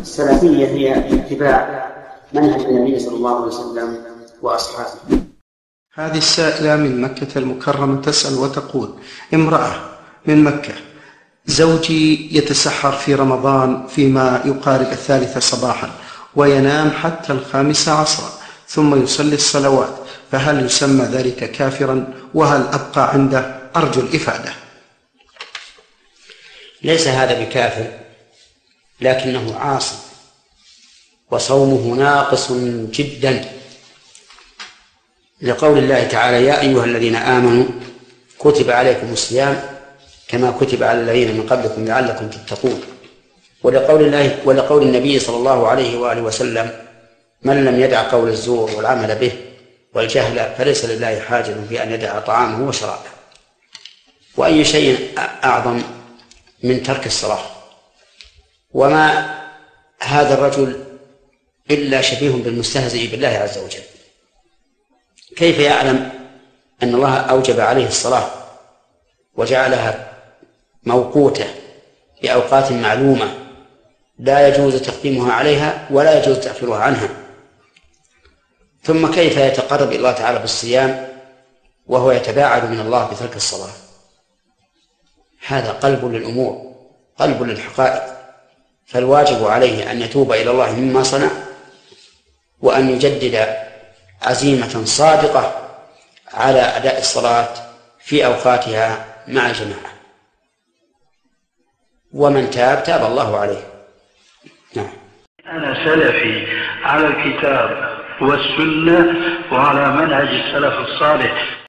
السلفية هي اتباع منهج النبي صلى الله عليه وسلم وأصحابه. هذه السائلة من مكة المكرمة تسأل وتقول: امرأة من مكة، زوجي يتسحر في رمضان فيما يقارب 3 صباحا وينام حتى 5 عصرا ثم يصلي الصلوات، فهل يسمى ذلك كافرا؟ وهل أبقى عنده؟ أرجو الإفادة. ليس هذا بكافر، لكنه عاصي وصومه ناقص جدا، لقول الله تعالى: يا أيها الذين آمنوا كتب عليكم الصيام كما كتب على الذين من قبلكم لعلكم تتقون. ولقول النبي صلى الله عليه وآله وسلم: من لم يدع قول الزور والعمل به والجهل فليس لله حاجة في أن يدع طعامه وشرابه. وأي شيء أعظم من ترك الصلاة؟ وما هذا الرجل إلا شبيه بالمستهزئ بالله عز وجل. كيف يعلم أن الله أوجب عليه الصلاة وجعلها موقوتة بأوقات معلومة لا يجوز تقديمها عليها ولا يجوز تأخيرها عنها؟ ثم كيف يتقرب إلى الله تعالى بالصيام وهو يتباعد من الله بترك الصلاة؟ هذا قلب للأمور، قلب للحقائق، فالواجب عليه أن يتوب إلى الله مما صنع وأن يجدد عزيمة صادقة على أداء الصلاة في أوقاتها مع الجماعة، ومن تاب تاب الله عليه. نعم. أنا سلفي على الكتاب والسنة وعلى منهج السلف الصالح.